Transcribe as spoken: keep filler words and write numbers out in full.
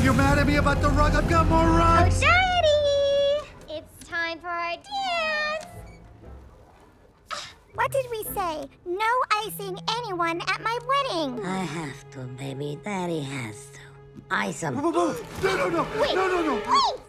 you mad at me about the rug? I've got more rugs! Oh, Daddy! It's time for our dance! What did we say? No icing anyone at my wedding. I have to, baby. Daddy has to. Ice 'em. No, no, no! Wait, No, no, no! wait!